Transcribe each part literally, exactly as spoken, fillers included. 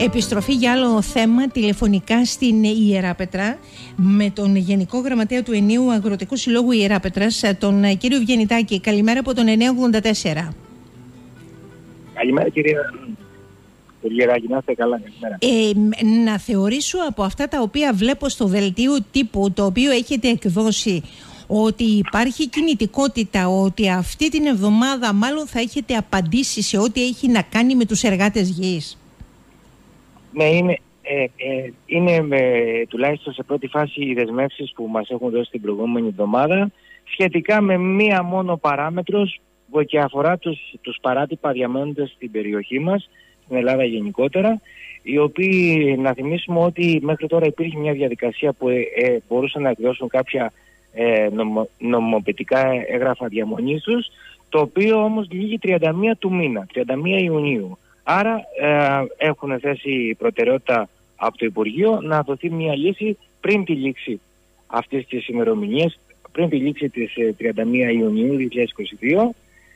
Επιστροφή για άλλο θέμα τηλεφωνικά στην Ιεράπετρα με τον Γενικό Γραμματέα του Ενίου Αγροτικού Συλλόγου Ιεράπετρας, τον κύριο Βιενιτάκη. Καλημέρα από τον εννιά ογδόντα τέσσερα. Καλημέρα κυρία Γεράκη, να είστε καλά. Καλημέρα. Ε, να θεωρήσω από αυτά τα οποία βλέπω στο δελτίο τύπου, το οποίο έχετε εκδώσει, ότι υπάρχει κινητικότητα, ότι αυτή την εβδομάδα μάλλον θα έχετε απαντήσει σε ό,τι έχει να κάνει με τους εργάτες γης. Ναι, είναι, ε, ε, είναι με, τουλάχιστον σε πρώτη φάση οι δεσμεύσεις που μας έχουν δώσει την προηγούμενη εβδομάδα σχετικά με μία μόνο παράμετρος που και αφορά τους, τους παράτυπα διαμένοντες στην περιοχή μας, στην Ελλάδα γενικότερα, οι οποίοι, να θυμίσουμε ότι μέχρι τώρα υπήρχε μια διαδικασία που ε, ε, μπορούσαν να εκδώσουν κάποια ε, νομο, νομοποιητικά έγγραφα διαμονής τους, το οποίο όμως λήγει τριάντα μία του μήνα, τριάντα μία Ιουνίου. Άρα ε, έχουν θέσει προτεραιότητα από το Υπουργείο να δοθεί μια λύση πριν τη λήξη αυτής της ημερομηνίας, πριν τη λήξη της ε, τριάντα μία Ιουνίου δύο χιλιάδες είκοσι δύο,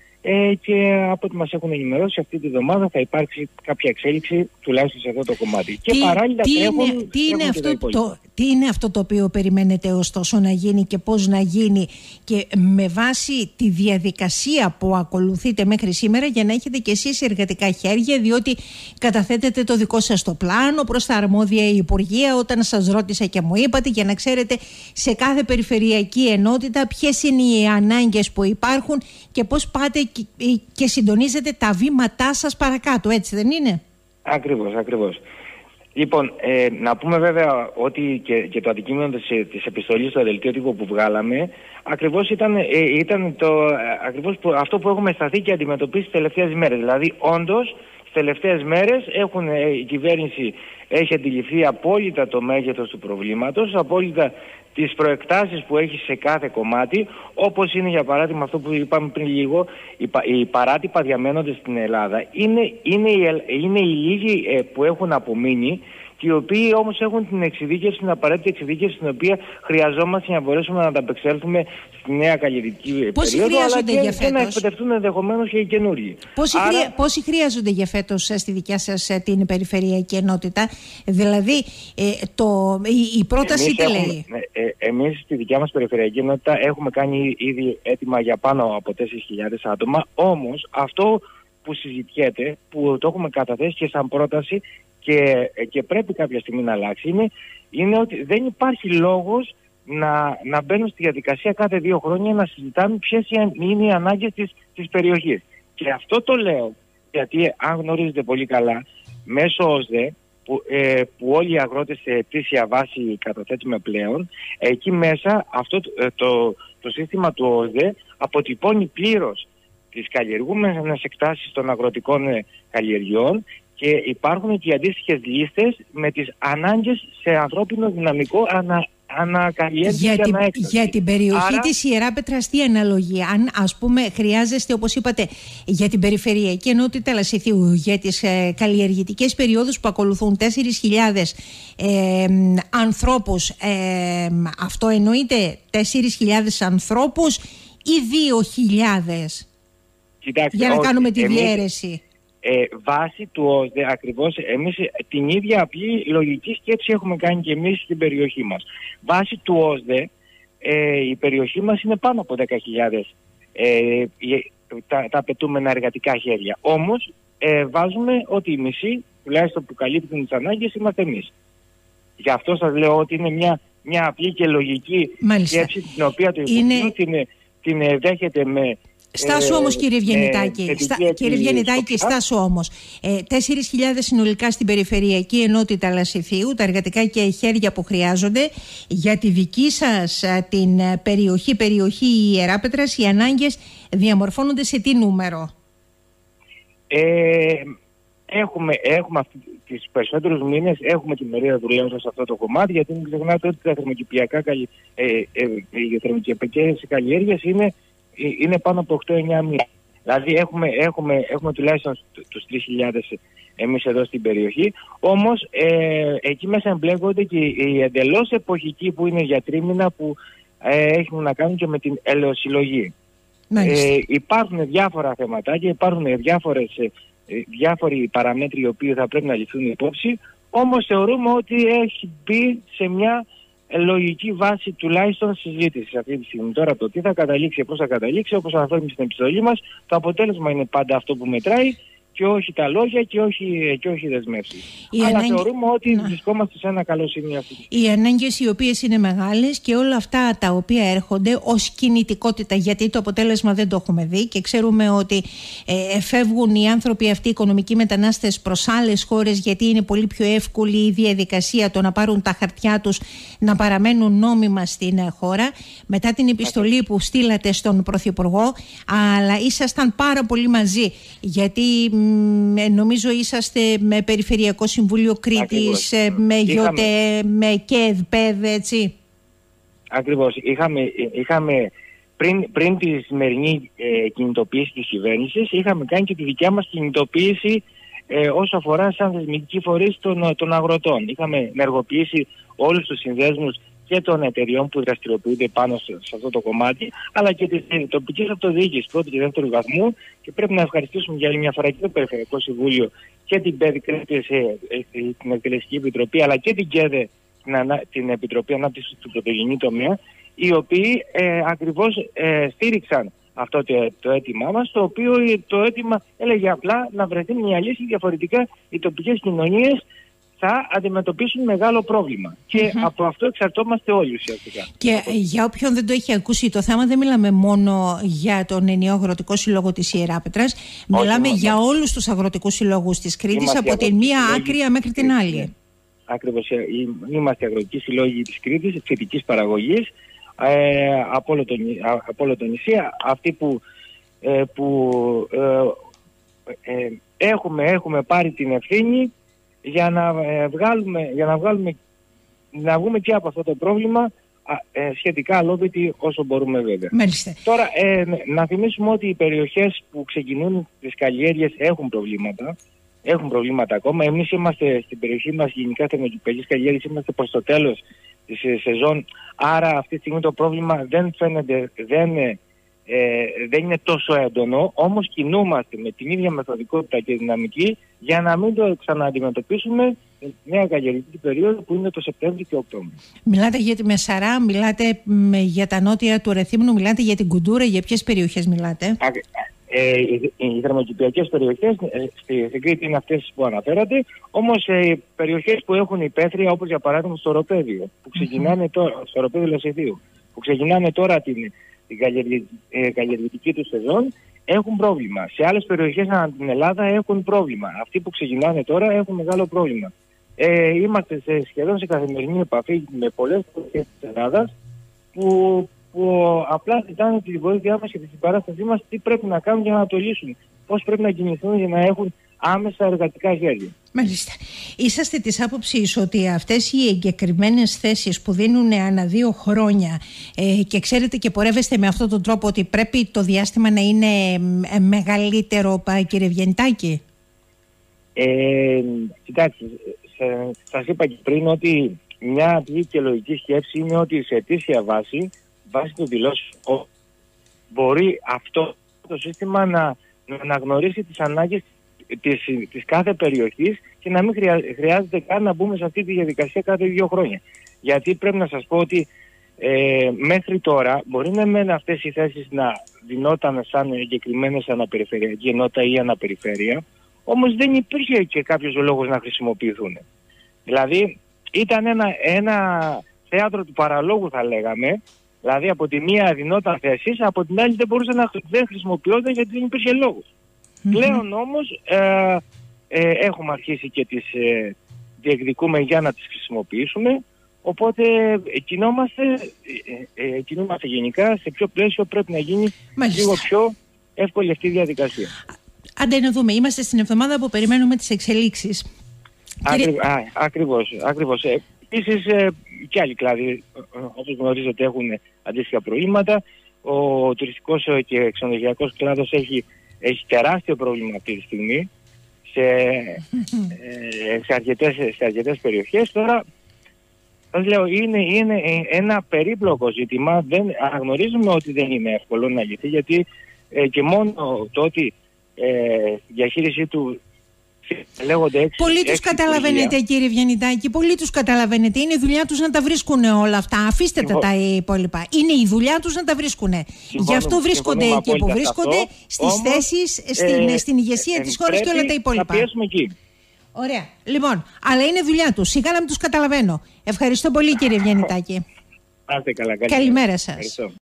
ε, και από ό,τι μας έχουν ενημερώσει αυτή τη βδομάδα θα υπάρξει κάποια εξέλιξη τουλάχιστον σε αυτό το κομμάτι. Τι, και παράλληλα τι, τρέχουν, είναι, τι, είναι αυτό το, τι είναι αυτό το οποίο περιμένετε ωστόσο να γίνει και πώς να γίνει, και με βάση τη διαδικασία που ακολουθείτε μέχρι σήμερα, για να έχετε και εσείς εργατικά χέρια, διότι καταθέτετε το δικό σας το πλάνο προς τα αρμόδια υπουργεία, όταν σας ρώτησα και μου είπατε, για να ξέρετε σε κάθε περιφερειακή ενότητα ποιες είναι οι ανάγκες που υπάρχουν και πώς πάτε και, και συντονίζετε τα βήματά σας παρακάτω, έτσι δεν είναι? Ακριβώς, ακριβώς. Λοιπόν, ε, να πούμε βέβαια ότι και, και το αντικείμενο της, της επιστολής στο δελτίο τύπου που βγάλαμε ακριβώς ήταν, ε, ήταν το, ε, ακριβώς που, αυτό που έχουμε σταθεί και αντιμετωπίσει τις τελευταίες μέρες. Δηλαδή, όντως, τις τελευταίες μέρες έχουν, ε, η κυβέρνηση έχει αντιληφθεί απόλυτα το μέγεθος του προβλήματος, απόλυτα τις προεκτάσεις που έχει σε κάθε κομμάτι, όπως είναι για παράδειγμα αυτό που είπαμε πριν λίγο, οι, οι παράτυπα διαμένοντες στην Ελλάδα. Είναι, είναι, οι, είναι οι λίγοι ε, που έχουν απομείνει και οι οποίοι όμως έχουν την εξειδίκευση, την απαραίτητη εξειδίκευση την οποία χρειαζόμαστε για να μπορέσουμε να ανταπεξέλθουμε στη νέα καλλιεργική περίοδο, αλλά και, για και να εκπαιδευτούν ενδεχομένως και οι καινούργοι. Πόσοι, Άρα... χρεια... Πόσοι χρειάζονται για φέτος στη δικιά σας την περιφερειακή ενότητα? Δηλαδή ε, το, η, η πρόταση τι λέει? Ε, εμείς στη δικιά μας περιφερειακή ενότητα έχουμε κάνει ήδη έτοιμα για πάνω από τέσσερις χιλιάδες άτομα, όμως αυτό που συζητιέται, που το έχουμε καταθέσει και σαν πρόταση και, και πρέπει κάποια στιγμή να αλλάξει, είναι, είναι ότι δεν υπάρχει λόγος να, να μπαίνουν στη διαδικασία κάθε δύο χρόνια να συζητάμε ποιες είναι οι ανάγκες της, της περιοχής. Και αυτό το λέω γιατί, αν γνωρίζετε πολύ καλά, μέσω ΟΣΔΕ, που, ε, που όλοι οι αγρότες σε αιτήσια βάση καταθέτουμε πλέον, εκεί μέσα αυτό το, το, το σύστημα του ΟΣΔΕ αποτυπώνει πλήρως τις καλλιεργούμενες εκτάσεις των αγροτικών ε, καλλιεργειών, και υπάρχουν και οι αντίστοιχες λίστες με τις ανάγκες σε ανθρώπινο δυναμικό ανα, ανακαλλιέργεια για, και αναέκταση. Για την περιοχή Άρα... της Ιεράπετρας τι αναλογεί? Αν ας πούμε χρειάζεστε, όπως είπατε, για την περιφερειακή ενότητα Λασιθίου, για τις ε, καλλιεργητικές περιόδους που ακολουθούν τέσσερις χιλιάδες ε, ανθρώπους, ε, αυτό εννοείται τέσσερις χιλιάδες ανθρώπους ή δύο χιλιάδες? Κοιτάξτε, για να όχι, κάνουμε τη εμείς... διαίρεση. Ε, βάση του ΟΣΔΕ ακριβώς, εμείς την ίδια απλή λογική σκέψη έχουμε κάνει και εμείς στην περιοχή μας. Βάση του ΟΣΔΕ ε, η περιοχή μας είναι πάνω από δέκα χιλιάδες ε, τα, τα απαιτούμενα εργατικά χέρια. Όμως ε, βάζουμε ότι η μισή, τουλάχιστον που καλύπτουν τις ανάγκες, είμαστε εμείς. Γι' αυτό σας λέω ότι είναι μια, μια απλή και λογική Μάλιστα. σκέψη, την οποία το Υπουργείο είναι... την, την δέχεται με... Στάσου όμως κύριε Βιενιτάκη, ε, Στα, κύριε Βιενιτάκη, στάσου όμως. Ε, τέσσερις χιλιάδες συνολικά στην περιφερειακή ενότητα Λασιθίου, τα εργατικά και χέρια που χρειάζονται. Για τη δική σας την περιοχή, περιοχή Ιεράπετρας, οι ανάγκες διαμορφώνονται σε τι νούμερο? Ε, έχουμε, έχουμε αυτοί, τις περισσότερους μήνες έχουμε τη μερίδα δουλεύοντας σε αυτό το κομμάτι, γιατί μην ξεχνάτε ότι τα θερμοκηπιακά ε, ε, ε, οι θερμοκηπιακές καλλιέργειες είναι είναι πάνω από οκτώ εννιά μήνες. Δηλαδή έχουμε, έχουμε, έχουμε τουλάχιστον τους τρεις χιλιάδες εμείς εδώ στην περιοχή, όμως ε, εκεί μέσα εμπλέκονται και οι εντελώς εποχικοί που είναι για τρίμηνα, που ε, έχουν να κάνουν και με την ελαιοσυλλογή. Ε, υπάρχουν διάφορα θεματάκια, υπάρχουν διάφορες διάφοροι παραμέτροι οι οποίοι θα πρέπει να ληφθούν υπόψη, όμως θεωρούμε ότι έχει μπει σε μια λογική βάση τουλάχιστον συζήτηση αυτή τη στιγμή. Τώρα το τι θα καταλήξει, πώς θα καταλήξει, όπως αναφέρουμε στην επιστολή μας, το αποτέλεσμα είναι πάντα αυτό που μετράει και όχι τα λόγια και όχι, και όχι οι δεσμεύσεις. Αλλά ανάγκη... θεωρούμε ότι να. βρισκόμαστε σε ένα καλό σημείο αυτή. Οι ανάγκες οι οποίες είναι μεγάλες και όλα αυτά τα οποία έρχονται ως κινητικότητα, γιατί το αποτέλεσμα δεν το έχουμε δει και ξέρουμε ότι ε, φεύγουν οι άνθρωποι αυτοί, οι οικονομικοί μετανάστες, προς άλλες χώρες, γιατί είναι πολύ πιο εύκολη η διαδικασία το να πάρουν τα χαρτιά τους, να παραμένουν νόμιμα στην χώρα. Μετά την επιστολή που στείλατε στον Πρωθυπουργό, αλλά ήσασταν πάρα πολύ μαζί, γιατί νομίζω είσαστε με Περιφερειακό Συμβούλιο Κρήτης, ακριβώς, με ΓΙΟΤΕ, είχαμε... με ΚΕΔ, ΠΕΔ, έτσι. Ακριβώς. Είχαμε, είχαμε πριν, πριν τη σημερινή ε, κινητοποίηση της κυβέρνησης, είχαμε κάνει και τη δικιά μας κινητοποίηση ε, όσο αφορά σαν θεσμική φορείς των, των αγροτών. Είχαμε ενεργοποιήσει όλους τους συνδέσμους και των εταιριών που δραστηριοποιούνται πάνω σε, σε αυτό το κομμάτι, αλλά και τη τοπική αυτοδιοίκηση πρώτου και δεύτερου βαθμού. Και πρέπει να ευχαριστήσουμε για άλλη μια φορά και το Περιφερειακό Συμβούλιο και την ΠΕΔ, την Εκτελεστική Επιτροπή, αλλά και την ΚΕΔΕ, την, ανα, την Επιτροπή Ανάπτυξης του Πρωτογενή Τομέα, οι οποίοι ε, ακριβώς ε, στήριξαν αυτό το, το αίτημά μας, το οποίο το αίτημα έλεγε απλά να βρεθεί μια λύση, διαφορετικά οι τοπικές κοινωνίες θα αντιμετωπίσουν μεγάλο πρόβλημα. Και mm-hmm. από αυτό εξαρτώμαστε όλοι ουσιαστικά. Και για όποιον δεν το έχει ακούσει, το θέμα δεν μιλάμε μόνο για τον ενιαίο αγροτικό σύλλογο της Ιεράπετρας. Μιλάμε Όχι, για όλους τους αγροτικούς συλλόγους της Κρήτης, είμαστε από την μία άκρη μέχρι την άλλη. Ακριβώς. Είμαστε αγροτικοί συλλόγοι της Κρήτης, της φυτικής παραγωγής, ε, από, όλο το, από όλο το νησί. Αυτοί που, ε, που ε, ε, έχουμε, έχουμε πάρει την ευθύνη για να, ε, βγάλουμε, για να, βγάλουμε, να βγούμε και από αυτό το πρόβλημα ε, σχετικά αλόβητοι όσο μπορούμε βέβαια. Μάλιστα. Τώρα ε, να θυμίσουμε ότι οι περιοχές που ξεκινούν τις καλλιέργειες έχουν προβλήματα. Έχουν προβλήματα ακόμα. Εμείς είμαστε στην περιοχή μας γενικά θερμοκηπιακής καλλιέργειας, είμαστε προς το τέλος της ε, σεζόν. Άρα αυτή τη στιγμή το πρόβλημα δεν φαίνεται, δεν, ε, δεν είναι τόσο έντονο. Όμως κινούμαστε με την ίδια μεθοδικότητα και δυναμική για να μην το ξανααντιμετωπίσουμε μια καλλιεργητική περίοδο που είναι το Σεπτέμβριο και Οκτώβριο. Μιλάτε για τη Μεσαρά, μιλάτε για τα νότια του Ρεθύμνου, μιλάτε για την Κουντούρα, για ποιες περιοχές μιλάτε? Α, ε, οι, οι θερμοκηπιακές περιοχές ε, στη, στην Κρήτη είναι αυτές που αναφέρατε, όμως ε, οι περιοχές που έχουν υπαίθρια, όπως για παράδειγμα στο Οροπέδιο, που ξεκινάνε mm-hmm. τώρα, στο Οροπέδιο Λασιδίου, που ξεκινάνε τώρα την, την ε, καλλιεργητική του σεζόν, έχουν πρόβλημα. Σε άλλες περιοχές ανά την Ελλάδα έχουν πρόβλημα. Αυτοί που ξεκινάνε τώρα έχουν μεγάλο πρόβλημα. Ε, είμαστε σε, σχεδόν σε καθημερινή επαφή με πολλές περιοχές της Ελλάδας που, που απλά ζητάνε τη βοήθειά μας και τη συμπαράστασή μας, τι πρέπει να κάνουν για να το λύσουν. Πώς πρέπει να κινηθούν για να έχουν άμεσα εργατικά χέρια. Μάλιστα. Είσαστε της άποψης ότι αυτές οι εγκεκριμένες θέσεις που δίνουν ανά δύο χρόνια ε, και ξέρετε και πορεύεστε με αυτόν τον τρόπο ότι πρέπει το διάστημα να είναι ε, μεγαλύτερο, κύριε Βιενιτάκη? Ε, κοιτάξτε, σας είπα και πριν ότι μια απλή και λογική σκέψη είναι ότι σε αιτήσια βάση, βάση των δηλώσεων, μπορεί αυτό το σύστημα να, να αναγνωρίσει τις ανάγκες Της, της κάθε περιοχής και να μην χρειά, χρειάζεται καν να μπούμε σε αυτή τη διαδικασία κάθε δύο χρόνια. Γιατί πρέπει να σας πω ότι ε, μέχρι τώρα μπορεί να μένουν αυτές οι θέσεις να δινόταν σαν εγκεκριμένες αναπεριφερειακή ενότητα ή αναπεριφέρεια, όμως δεν υπήρχε και κάποιος λόγος να χρησιμοποιηθούν. Δηλαδή ήταν ένα, ένα θέατρο του παραλόγου, θα λέγαμε. Δηλαδή από τη μία δινόταν θέσεις, από την άλλη δεν μπορούσε να δεν χρησιμοποιούνται γιατί δεν υπήρχε λόγος. Mm-hmm. Πλέον όμως ε, ε, έχουμε αρχίσει και τις ε, διεκδικούμε για να τις χρησιμοποιήσουμε, οπότε ε, κινούμαστε, ε, ε, κινούμαστε γενικά σε ποιο πλαίσιο πρέπει να γίνει Μάλιστα. λίγο πιο εύκολη αυτή η διαδικασία. Άντε να δούμε, είμαστε στην εβδομάδα που περιμένουμε τις εξελίξεις. Ακρι, Κύριε... α, ακριβώς, ακριβώς. Ε, επίσης ε, και άλλοι κλάδοι, όπως γνωρίζετε, έχουν αντίστοιχα προβλήματα. Ο τουριστικός και ξενοδοχειακός κλάδος έχει Έχει τεράστιο πρόβλημα αυτή τη στιγμή σε, ε, σε, αρκετές, σε αρκετές περιοχές. Τώρα, σας λέω, είναι, είναι ένα περίπλοκο ζήτημα. Δεν, αναγνωρίζουμε ότι δεν είναι εύκολο να λυθεί, γιατί ε, και μόνο το ότι ε, διαχείρισή του λέγονται έξι. Πολλοί τους καταλαβαίνετε, κύριε Βιαννιτάκη, πολλοί τους καταλαβαίνετε. Είναι η δουλειά τους να τα βρίσκουν όλα αυτά. Αφήστε τα τα υπόλοιπα. Είναι η δουλειά τους να τα βρίσκουν. Γι' αυτό βρίσκονται εκεί που βρίσκονται, στις θέσεις, στην, ε, στην ηγεσία ε, της χώρας και όλα τα υπόλοιπα. Να πιέσουμε εκεί. Ωραία. Λοιπόν, αλλά είναι δουλειά τους. Σιγά να μην τους καταλαβαίνω. Ευχαριστώ πολύ, κύριε Βιαννιτάκη. Άστε καλά, καλημέρα σας. Ευχαριστώ.